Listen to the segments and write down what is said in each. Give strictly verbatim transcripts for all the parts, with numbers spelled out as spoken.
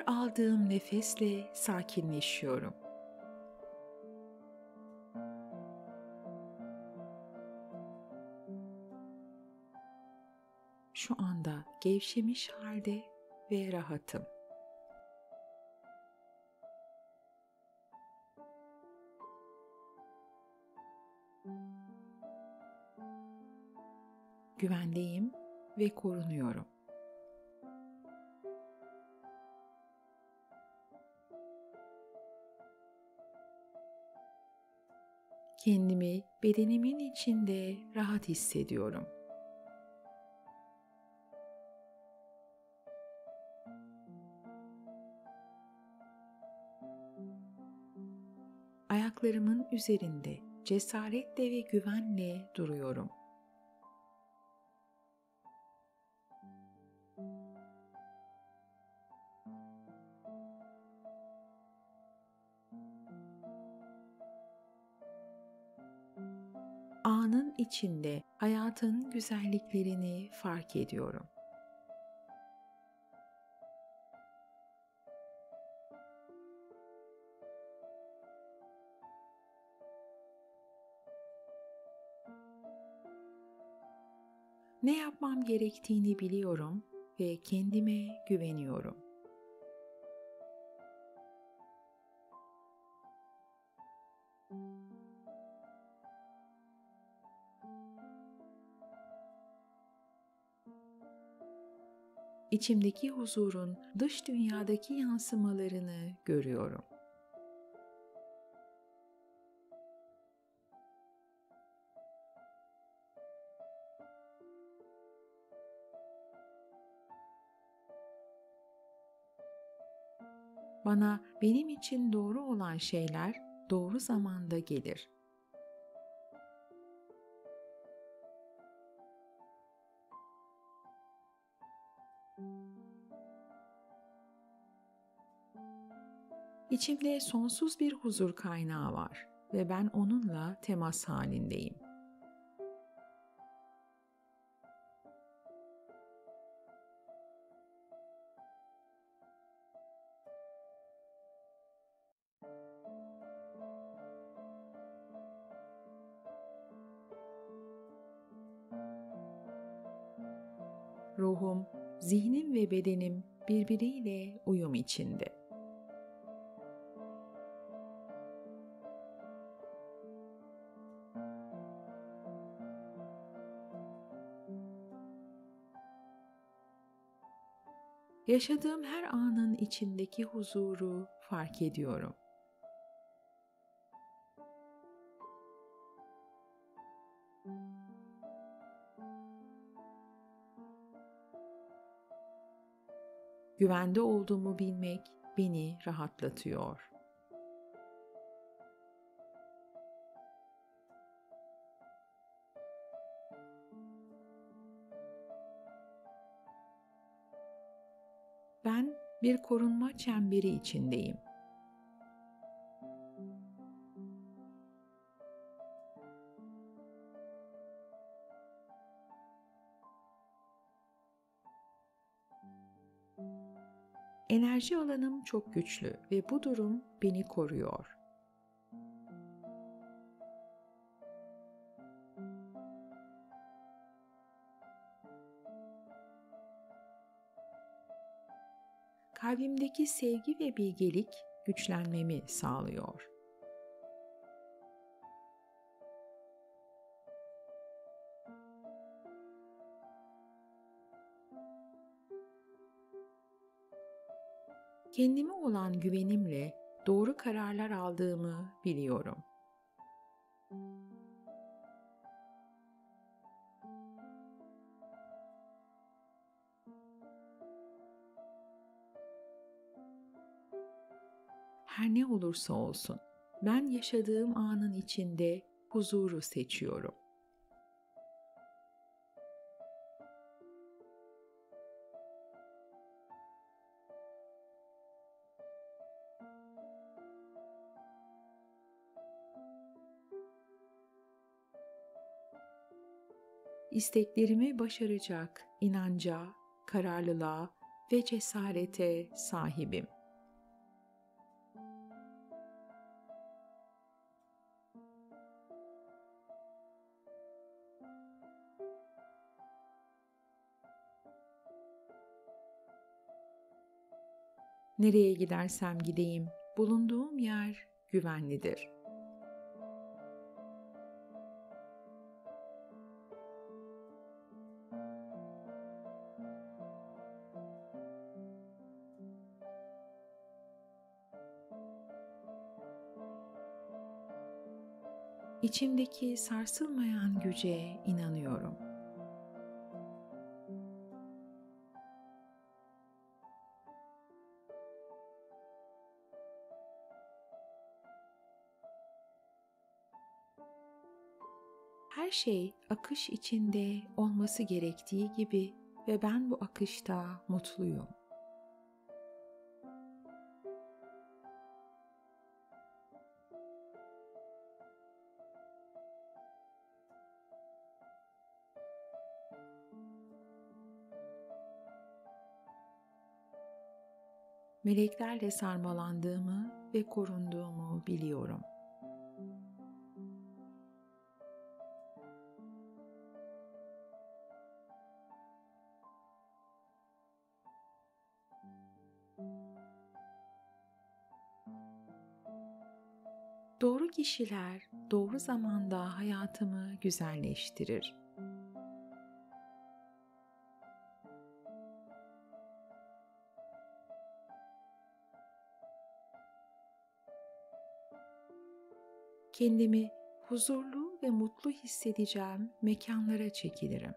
aldığım nefesle sakinleşiyorum. Şu anda gevşemiş halde ve rahatım. Güvendeyim ve korunuyorum. Kendimi bedenimin içinde rahat hissediyorum. Ayaklarımın üzerinde cesaretle ve güvenle duruyorum. Anın içinde hayatın güzelliklerini fark ediyorum. Ne yapmam gerektiğini biliyorum ve kendime güveniyorum. İçimdeki huzurun dış dünyadaki yansımalarını görüyorum. Bana benim için doğru olan şeyler doğru zamanda gelir. İçimde sonsuz bir huzur kaynağı var ve ben onunla temas halindeyim. Ruhum, zihnim ve bedenim birbiriyle uyum içinde. Yaşadığım her anın içindeki huzuru fark ediyorum. Güvende olduğumu bilmek beni rahatlatıyor. Ben bir korunma çemberi içindeyim. Enerji alanım çok güçlü ve bu durum beni koruyor. Kalbimdeki sevgi ve bilgelik güçlenmemi sağlıyor. Kendime olan güvenimle doğru kararlar aldığımı biliyorum. Her ne olursa olsun, ben yaşadığım anın içinde huzuru seçiyorum. İsteklerimi başaracak inanca, kararlılığa ve cesarete sahibim. Nereye gidersem gideyim, bulunduğum yer güvenlidir. İçimdeki sarsılmayan güce inanıyorum. Her şey akış içinde olması gerektiği gibi ve ben bu akışta mutluyum. Meleklerle sarmalandığımı ve korunduğumu biliyorum. Doğru kişiler doğru zamanda hayatımı güzelleştirir. Kendimi huzurlu ve mutlu hissedeceğim mekanlara çekilirim.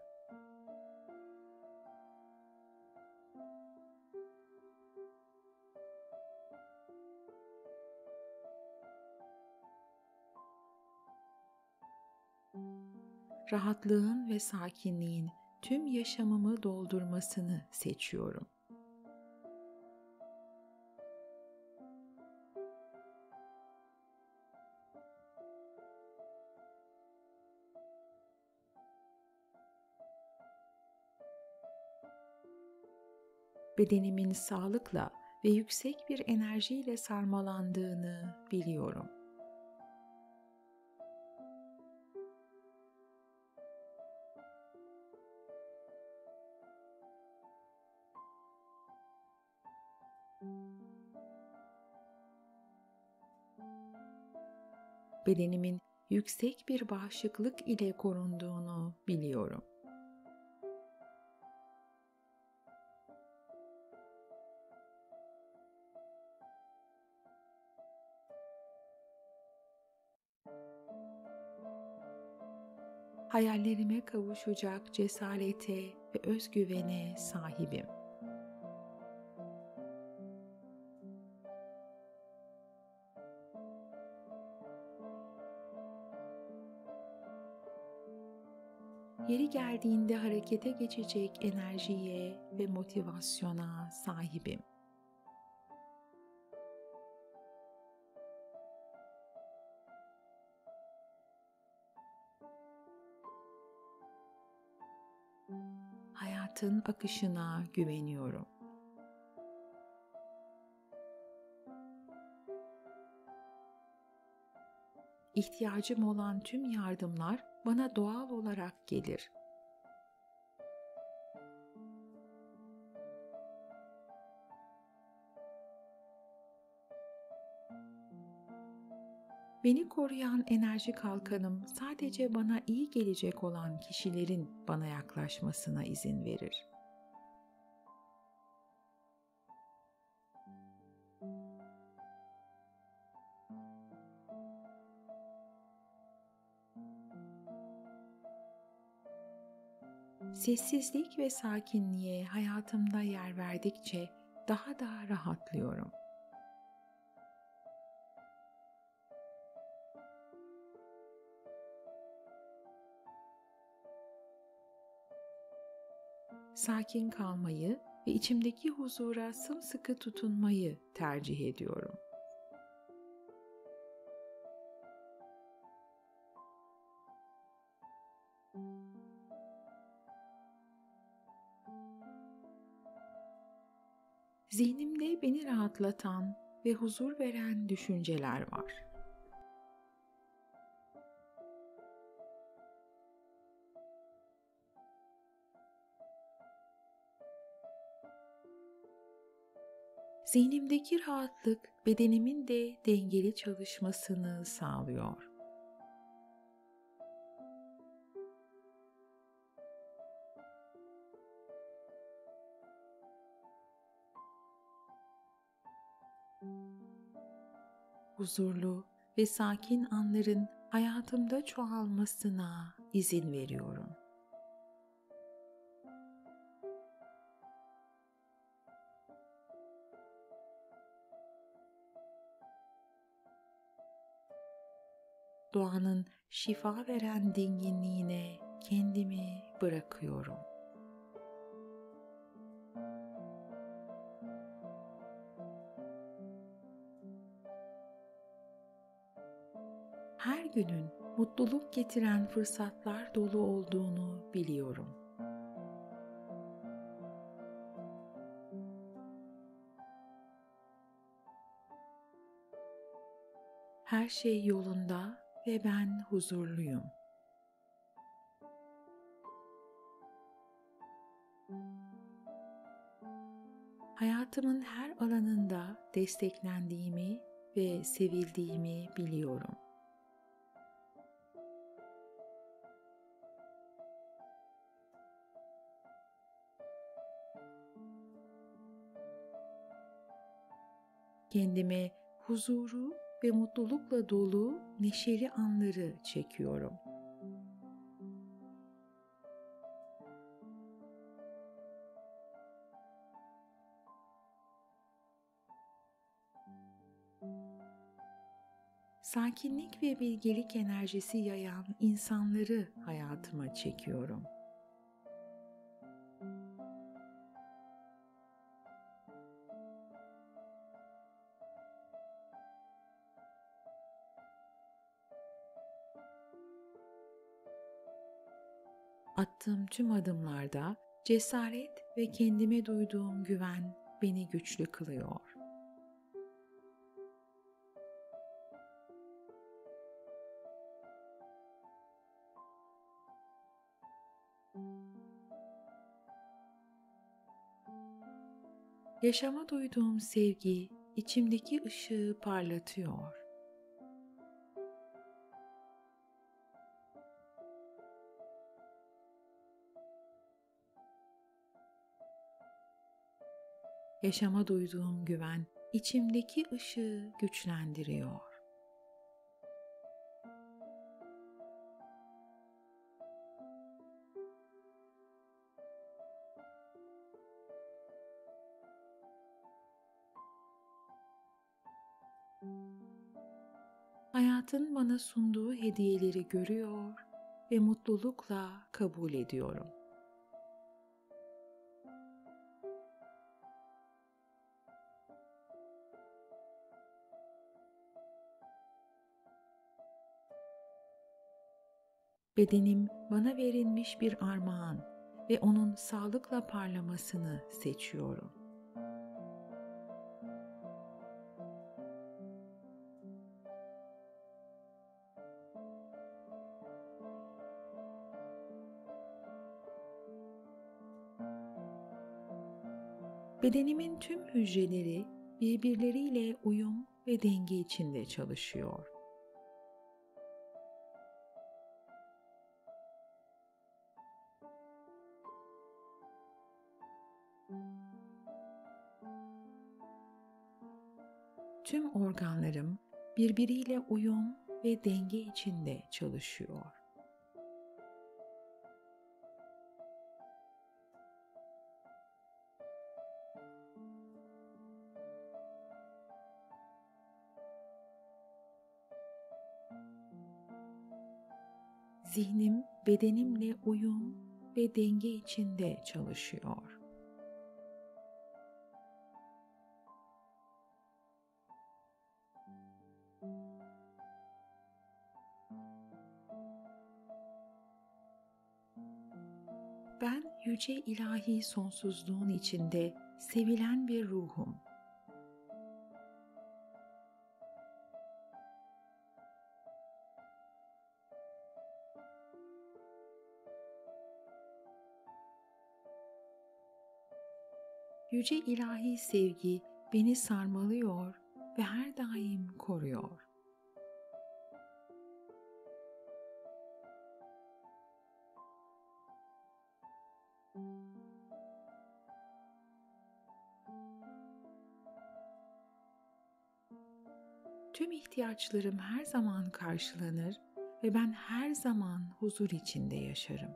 Rahatlığın ve sakinliğin tüm yaşamımı doldurmasını seçiyorum. Bedenimin sağlıkla ve yüksek bir enerjiyle sarmalandığını biliyorum. Bedenimin yüksek bir bağışıklık ile korunduğunu biliyorum. Hayallerime kavuşacak cesarete ve özgüvene sahibim. Yeri geldiğinde harekete geçecek enerjiye ve motivasyona sahibim. Hayatın akışına güveniyorum. İhtiyacım olan tüm yardımlar bana doğal olarak gelir. Beni koruyan enerji kalkanım sadece bana iyi gelecek olan kişilerin bana yaklaşmasına izin verir. Sessizlik ve sakinliğe hayatımda yer verdikçe daha da rahatlıyorum. Sakin kalmayı ve içimdeki huzura sımsıkı tutunmayı tercih ediyorum. Zihnimde beni rahatlatan ve huzur veren düşünceler var. Zihnimdeki rahatlık bedenimin de dengeli çalışmasını sağlıyor. Huzurlu ve sakin anların hayatımda çoğalmasına izin veriyorum. Doğanın şifa veren dinginliğine kendimi bırakıyorum. Her günün mutluluk getiren fırsatlar dolu olduğunu biliyorum. Her şey yolunda ve ben huzurluyum. Hayatımın her alanında desteklendiğimi ve sevildiğimi biliyorum. Kendime huzuru ve mutlulukla dolu neşeli anları çekiyorum. Sakinlik ve bilgelik enerjisi yayan insanları hayatıma çekiyorum. Attığım tüm adımlarda cesaret ve kendime duyduğum güven beni güçlü kılıyor. Yaşama duyduğum sevgi içimdeki ışığı parlatıyor. Yaşama duyduğum güven içimdeki ışığı güçlendiriyor. Hayatın bana sunduğu hediyeleri görüyor ve mutlulukla kabul ediyorum. Bedenim bana verilmiş bir armağan ve onun sağlıkla parlamasını seçiyorum. Bedenimin tüm hücreleri birbirleriyle uyum ve denge içinde çalışıyor. Tüm organlarım birbiriyle uyum ve denge içinde çalışıyor. Zihnim bedenimle uyum ve denge içinde çalışıyor. Ben yüce ilahi sonsuzluğun içinde sevilen bir ruhum. Yüce ilahi sevgi beni sarmalıyor ve her daim koruyor. Tüm ihtiyaçlarım her zaman karşılanır ve ben her zaman huzur içinde yaşarım.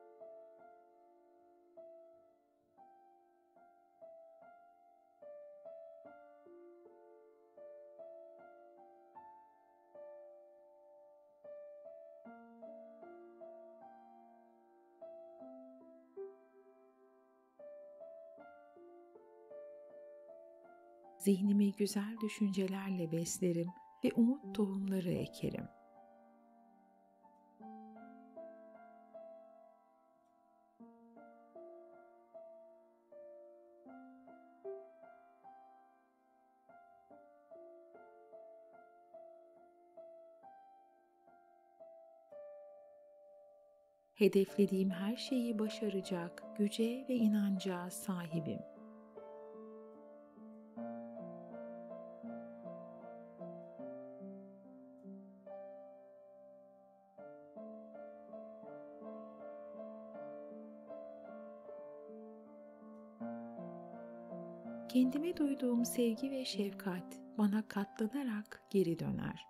Zihnimi güzel düşüncelerle beslerim ve umut tohumları ekerim. Hedeflediğim her şeyi başaracak güce ve inanca sahibim. Kendime duyduğum sevgi ve şefkat bana katlanarak geri döner.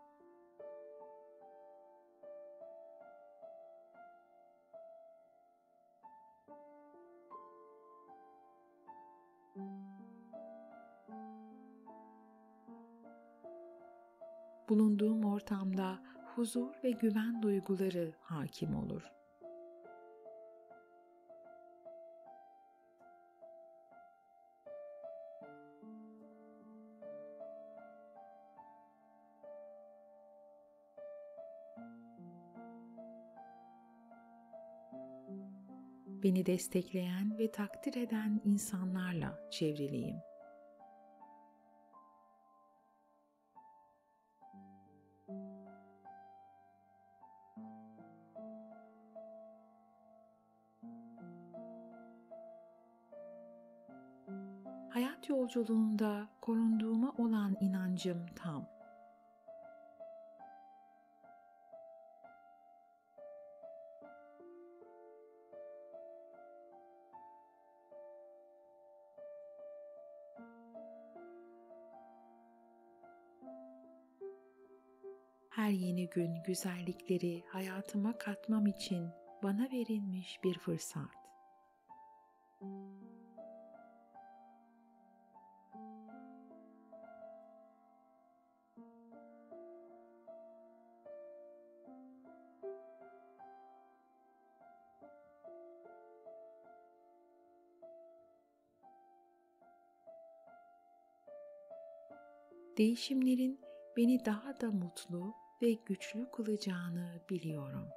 Bulunduğum ortamda huzur ve güven duyguları hakim olur. Beni destekleyen ve takdir eden insanlarla çevriliyim. Hayat yolculuğunda korunduğuma olan inancım tam. Her yeni gün güzellikleri hayatıma katmam için bana verilmiş bir fırsat. Değişimlerin beni daha da mutlu ve güçlü kılacağını biliyorum.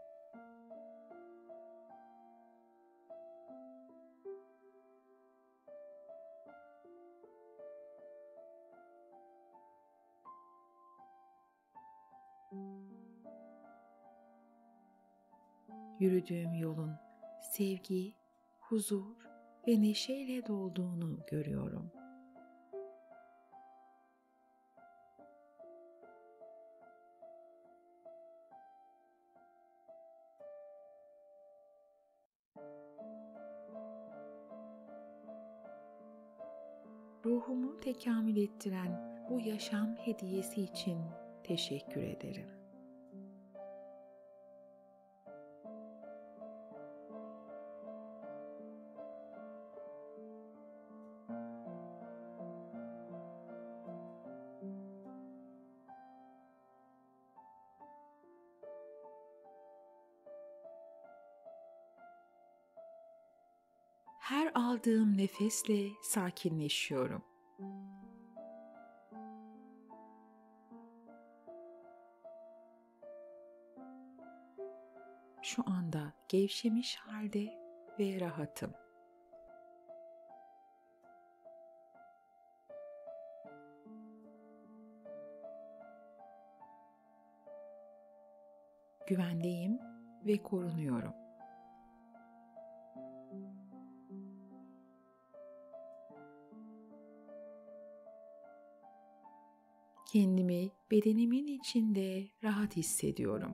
Yürüdüğüm yolun sevgi, huzur ve neşeyle dolduğunu görüyorum. Ruhumu tekamül ettiren bu yaşam hediyesi için teşekkür ederim. Her aldığım nefesle sakinleşiyorum. Şu anda gevşemiş halde ve rahatım. Güvendeyim ve korunuyorum. Kendimi bedenimin içinde rahat hissediyorum.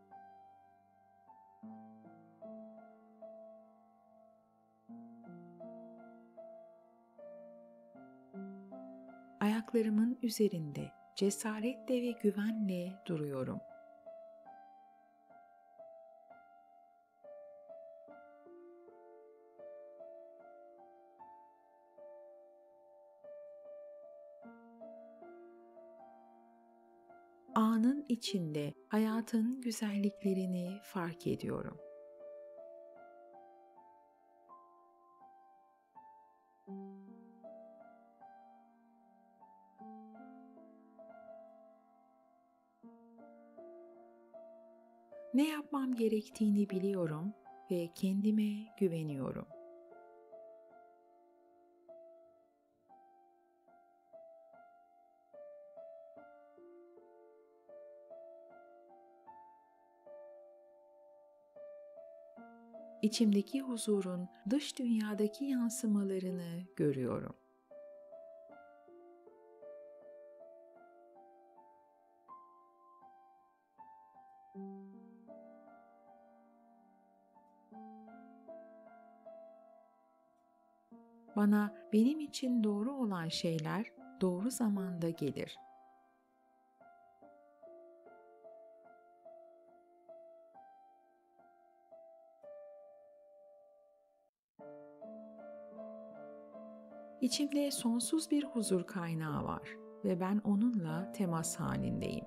Ayaklarımın üzerinde cesaretle ve güvenle duruyorum. Anın içinde hayatın güzelliklerini fark ediyorum. Ne yapmam gerektiğini biliyorum ve kendime güveniyorum. İçimdeki huzurun dış dünyadaki yansımalarını görüyorum. Bana benim için doğru olan şeyler doğru zamanda gelir. İçimde sonsuz bir huzur kaynağı var ve ben onunla temas halindeyim.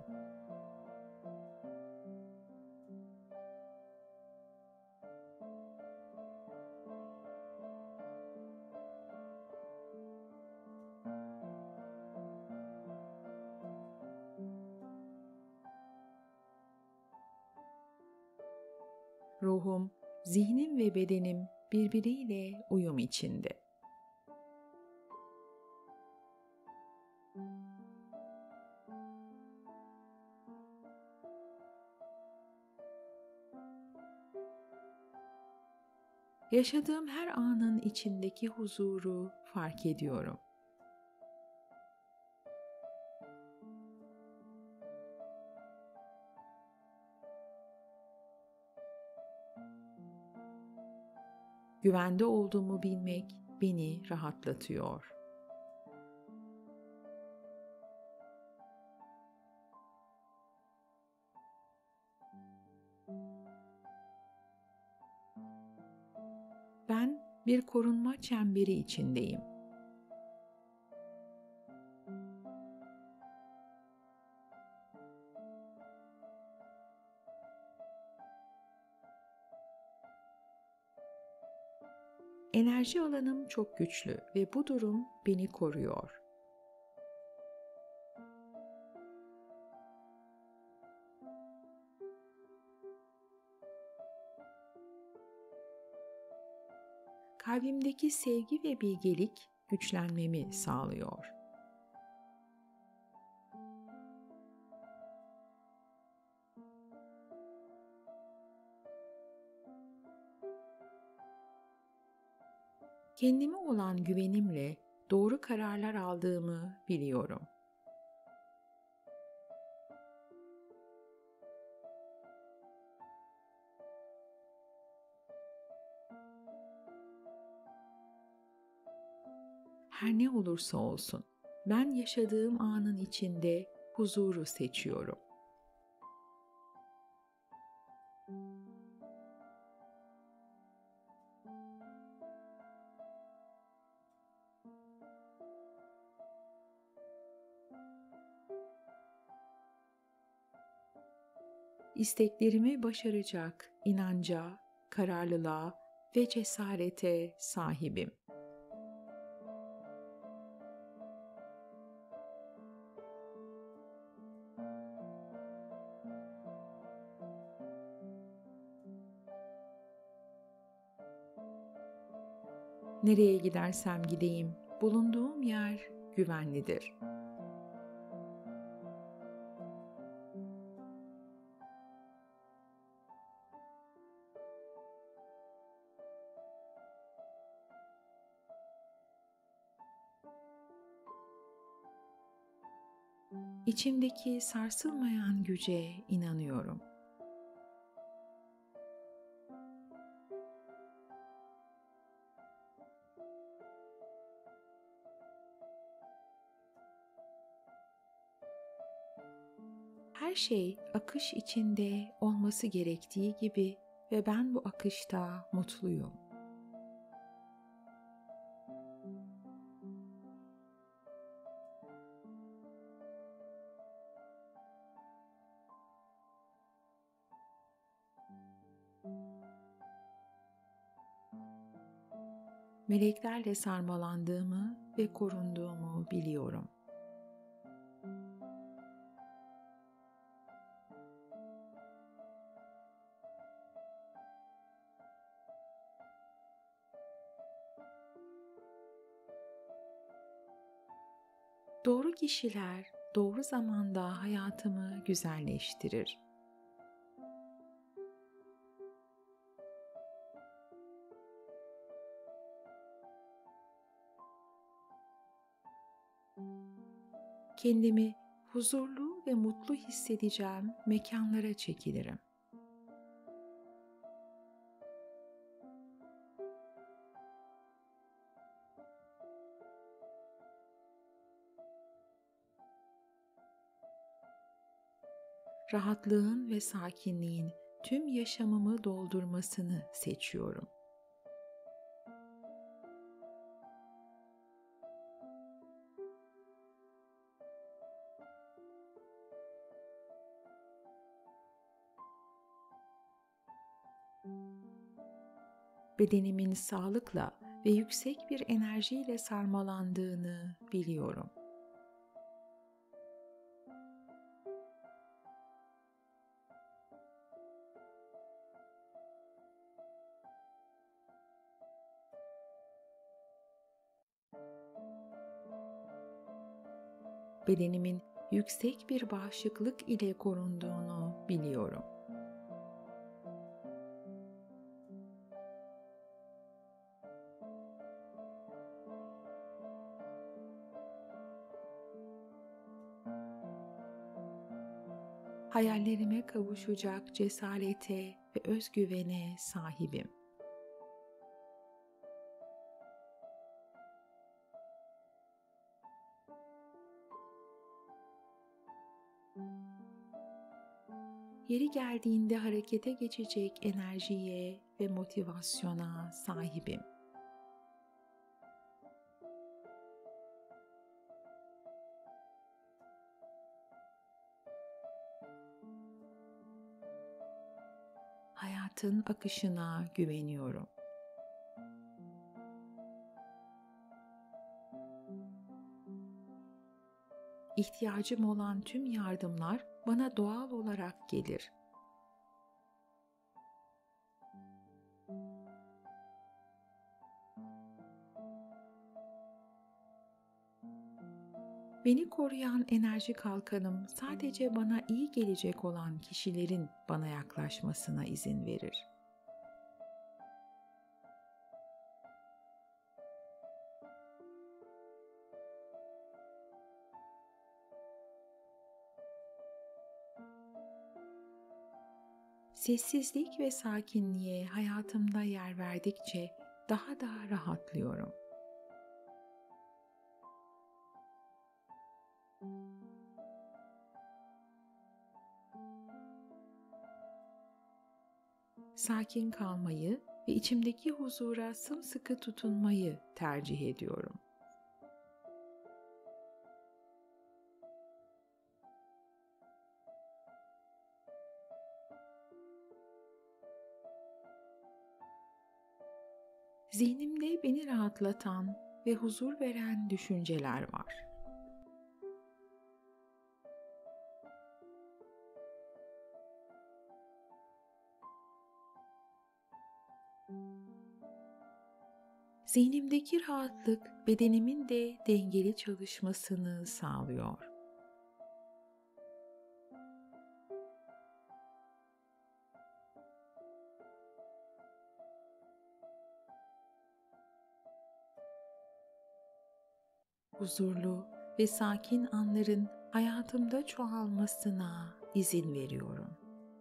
Ruhum, zihnim ve bedenim birbiriyle uyum içinde. Yaşadığım her anın içindeki huzuru fark ediyorum. Güvende olduğumu bilmek beni rahatlatıyor. Ben bir korunma çemberi içindeyim. Enerji alanım çok güçlü ve bu durum beni koruyor. Kalbimdeki sevgi ve bilgelik güçlenmemi sağlıyor. Kendime olan güvenimle doğru kararlar aldığımı biliyorum. Her ne olursa olsun, ben yaşadığım anın içinde huzuru seçiyorum. İsteklerimi başaracak inanca, kararlılığa ve cesarete sahibim. Nereye gidersem gideyim, bulunduğum yer güvenlidir. İçimdeki sarsılmayan güce inanıyorum. Her şey akış içinde olması gerektiği gibi ve ben bu akışta mutluyum. Meleklerle sarmalandığımı ve korunduğumu biliyorum. Doğru kişiler doğru zamanda hayatımı güzelleştirir. Kendimi huzurlu ve mutlu hissedeceğim mekanlara çekilirim. Rahatlığın ve sakinliğin tüm yaşamımı doldurmasını seçiyorum. Bedenimin sağlıkla ve yüksek bir enerjiyle sarmalandığını biliyorum. Bedenimin yüksek bir bağışıklık ile korunduğunu biliyorum. Hayallerime kavuşacak cesarete ve özgüvene sahibim. Yeri geldiğinde harekete geçecek enerjiye ve motivasyona sahibim. Hayatın akışına güveniyorum. İhtiyacım olan tüm yardımlar bana doğal olarak gelir. Beni koruyan enerji kalkanım sadece bana iyi gelecek olan kişilerin bana yaklaşmasına izin verir. Sessizlik ve sakinliğe hayatımda yer verdikçe daha da rahatlıyorum. Sakin kalmayı ve içimdeki huzura sımsıkı tutunmayı tercih ediyorum. Zihnimde beni rahatlatan ve huzur veren düşünceler var. Zihnimdeki rahatlık bedenimin de dengeli çalışmasını sağlıyor. Huzurlu ve sakin anların hayatımda çoğalmasına izin veriyorum.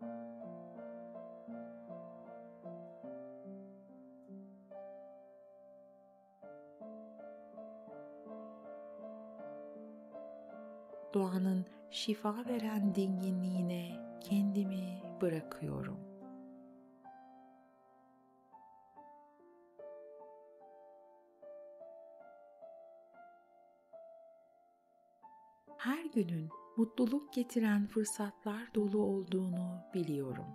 Doğanın şifa veren dinginliğine kendimi bırakıyorum. Her günün mutluluk getiren fırsatlar dolu olduğunu biliyorum.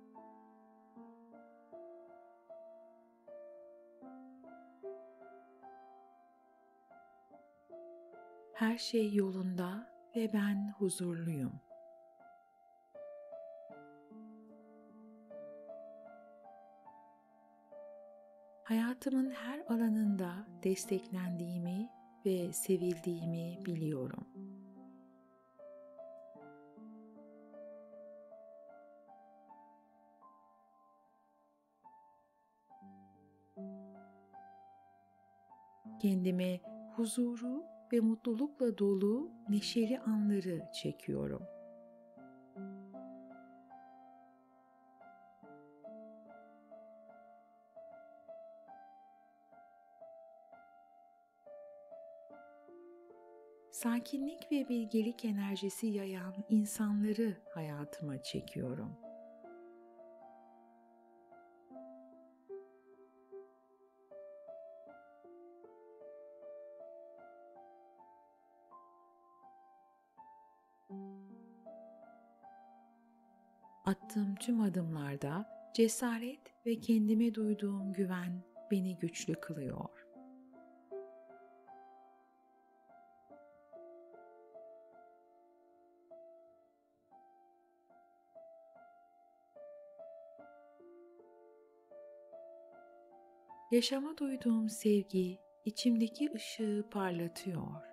Her şey yolunda ve ben huzurluyum. Hayatımın her alanında desteklendiğimi ve sevildiğimi biliyorum. Kendime huzuru ve mutlulukla dolu neşeli anları çekiyorum. Sakinlik ve bilgelik enerjisi yayan insanları hayatıma çekiyorum. Attığım tüm adımlarda cesaret ve kendime duyduğum güven beni güçlü kılıyor. Yaşama duyduğum sevgi içimdeki ışığı parlatıyor.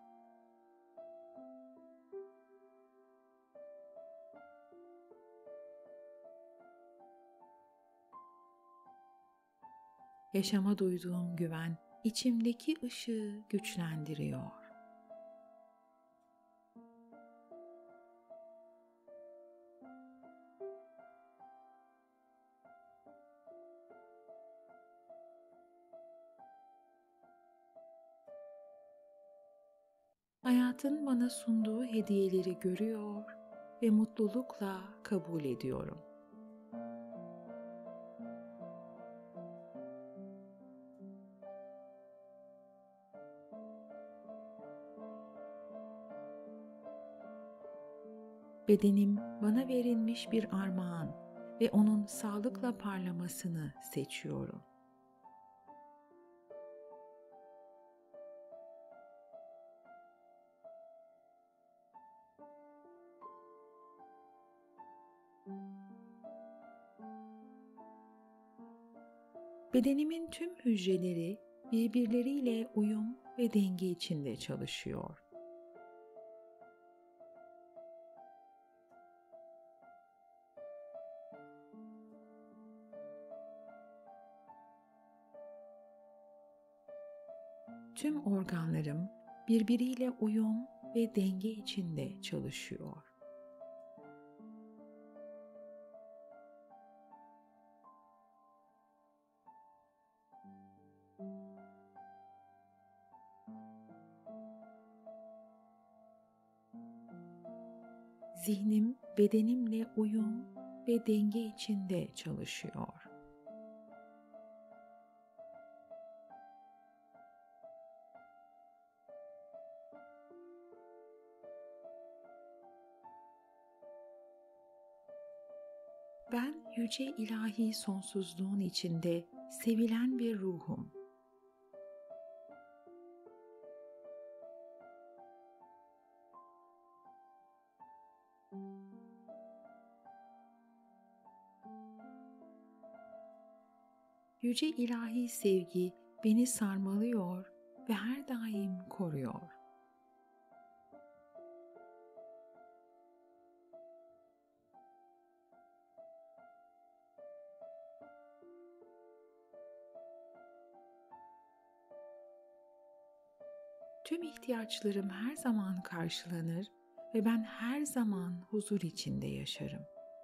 Yaşama duyduğum güven içimdeki ışığı güçlendiriyor. Hayatın bana sunduğu hediyeleri görüyor ve mutlulukla kabul ediyorum. Bedenim bana verilmiş bir armağan ve onun sağlıkla parlamasını seçiyorum. Bedenimin tüm hücreleri birbirleriyle uyum ve denge içinde çalışıyor. Tüm organlarım birbiriyle uyum ve denge içinde çalışıyor. Zihnim bedenimle uyum ve denge içinde çalışıyor. Ben yüce ilahi sonsuzluğun içinde sevilen bir ruhum. Yüce ilahi sevgi beni sarmalıyor ve her daim koruyor. Tüm ihtiyaçlarım her zaman karşılanır ve ben her zaman huzur içinde yaşarım.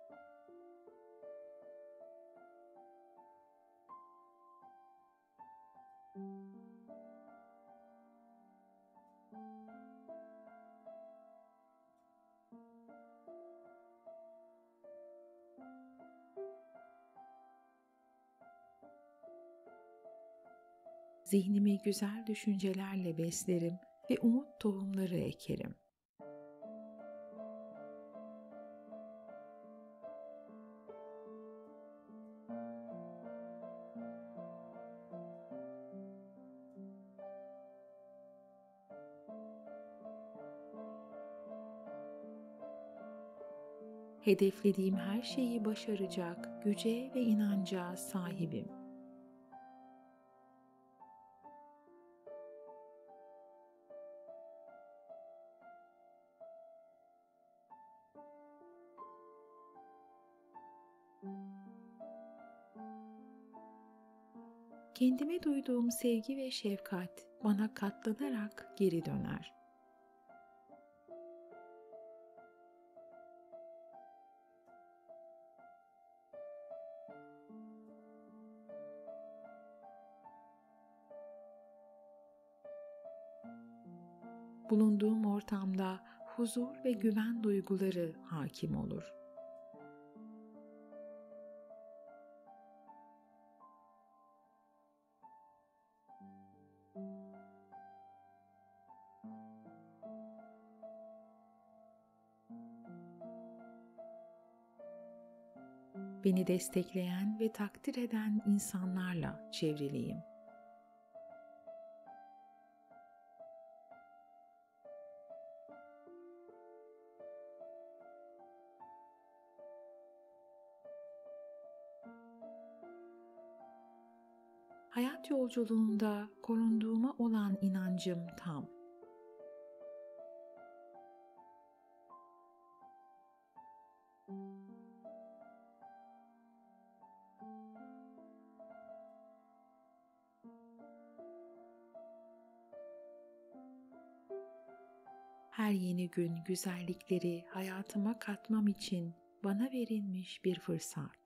Zihnimi güzel düşüncelerle beslerim ve umut tohumları ekerim. Hedeflediğim her şeyi başaracak güce ve inanca sahibim. Kendime duyduğum sevgi ve şefkat bana katlanarak geri döner. Bulunduğum ortamda huzur ve güven duyguları hakim olur. Beni destekleyen ve takdir eden insanlarla çevriliyim. Hayat yolculuğunda korunduğuma olan inancım tam. Her yeni gün güzellikleri hayatıma katmam için bana verilmiş bir fırsat.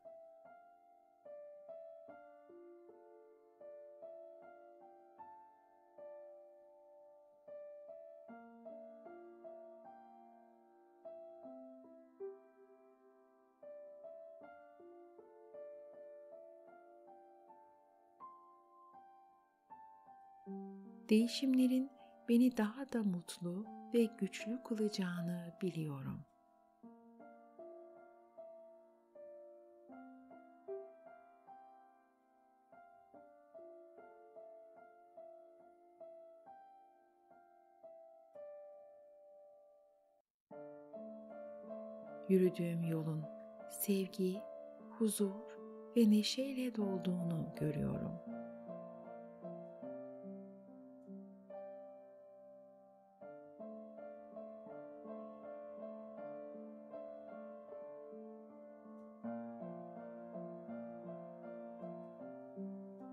Değişimlerin beni daha da mutlu ve güçlü kılacağını biliyorum. Yürüdüğüm yolun sevgi, huzur ve neşeyle dolduğunu görüyorum.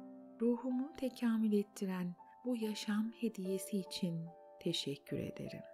Ruhumu tekamül ettiren bu yaşam hediyesi için teşekkür ederim.